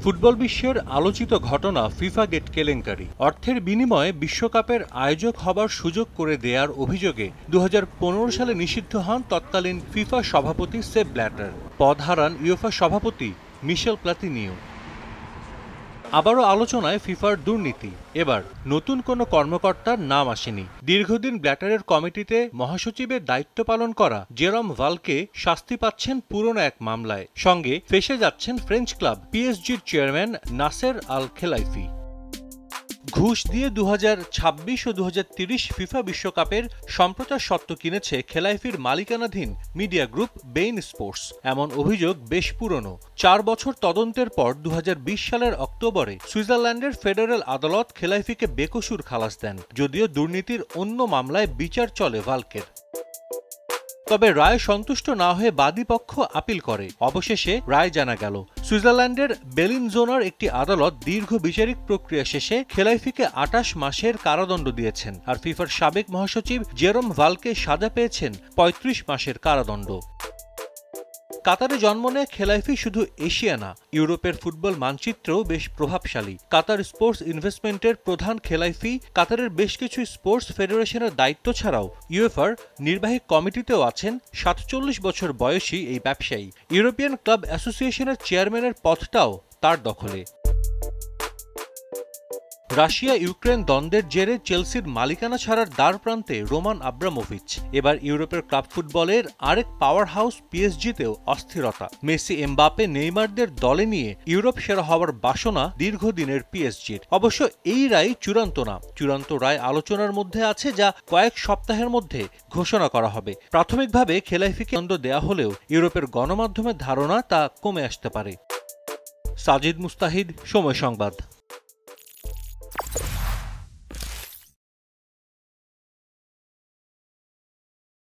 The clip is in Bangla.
ফুটবল বিশ্বের আলোচিত ঘটনা ফিফা গেট কেলেঙ্কারি। অর্থের বিনিময়ে বিশ্বকাপের আয়োজক হবার সুযোগ করে দেয়ার অভিযোগে 2015 সালে নিষিদ্ধ হন তৎকালীন ফিফা সভাপতি সেপ ব্ল্যাটার। পদ হারান ইউএফা সভাপতি মিশেল প্লাতিনিও। আবারও আলোচনায় ফিফার দুর্নীতি। এবার নতুন কোনো কর্মকর্তার নাম আসেনি। দীর্ঘদিন ব্ল্যাটারের কমিটিতে মহাসচিবের দায়িত্ব পালন করা জেরম ভালকে শাস্তি পাচ্ছেন পুরনো এক মামলায়। সঙ্গে ফেঁসে যাচ্ছেন ফ্রেঞ্চ ক্লাব পিএসজির চেয়ারম্যান নাসের আল-খেলাইফি। ঘুষ দিয়ে 2026 ও 2030 ফিফা বিশ্বকাপের সম্প্রচার স্বত্ব কিনেছে খেলাইফির মালিকানাধীন মিডিয়া গ্রুপ বেইন স্পোর্টস। এমন অভিযোগ বেশ পুরনো। 4 বছর তদন্তের পর 2020 সালের অক্টোবরে সুইজারল্যান্ডের ফেডারেল আদালত খেলাইফিকে বেকসুর খালাস দেন, যদিও দুর্নীতির অন্য মামলায় বিচার চলে ভালকের। তবে রায় সন্তুষ্ট না হয়ে বাদী পক্ষ আপিল করে। অবশেষে রায় জানা গেল। সুইজারল্যান্ডের বেলিনজোনার একটি আদালত দীর্ঘ বিচারিক প্রক্রিয়া শেষে খেলাইফিকে 28 মাসের কারাদণ্ড দিয়েছেন, আর ফিফার সাবেক মহাসচিব জেরম ভালকে সাজা পেয়েছেন 35 মাসের কারাদণ্ড। কাতারে জন্ম নেয় খেলাইফি শুধু এশিয়া না, ইউরোপের ফুটবল মানচিত্রেও বেশ প্রভাবশালী। কাতার স্পোর্টস ইনভেস্টমেন্টের প্রধান খেলাইফি কাতারের বেশ কিছু স্পোর্টস ফেডারেশনের দায়িত্ব ছাড়াও ইউএফার নির্বাহী কমিটিতেও আছেন। 47 বছর বয়সী এই ব্যবসায়ী ইউরোপিয়ান ক্লাব অ্যাসোসিয়েশনের চেয়ারম্যানের পদটাও তার দখলে। রাশিয়া ইউক্রেন দ্বন্দ্বের জেরে চেলসির মালিকানা ছাড়ার দ্বার প্রান্তে রোমান আব্রামোভিচ। এবার ইউরোপের ক্লাব ফুটবলের আরেক পাওয়ার হাউস পিএসজিতেও অস্থিরতা। মেসি, এমবাপে, নেইমারদের দলে নিয়ে ইউরোপ সেরা হওয়ার বাসনা দীর্ঘদিনের পিএসজির। অবশ্য এই রায় চূড়ান্ত না। চূড়ান্ত রায় আলোচনার মধ্যে আছে, যা কয়েক সপ্তাহের মধ্যে ঘোষণা করা হবে। প্রাথমিকভাবে খেলাইফিকে দণ্ড দেয়া হলেও ইউরোপের গণমাধ্যমের ধারণা তা কমে আসতে পারে। সাজিদ মুস্তাহিদ, সময় সংবাদ।